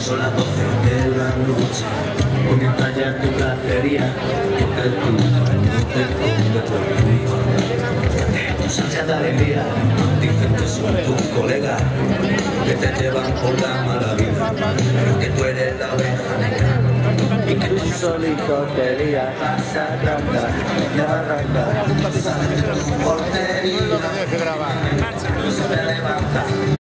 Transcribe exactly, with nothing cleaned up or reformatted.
son las doce de la noche, comienza ya tu cacería, porque tú no te funde por culpa de tus ansias de alegría. Dicen que son tus colegas que te llevan por la mala vida, pero que tú eres la oveja negra y que tú solito te lías, vas a cantar y arrancar, sales de tu portería.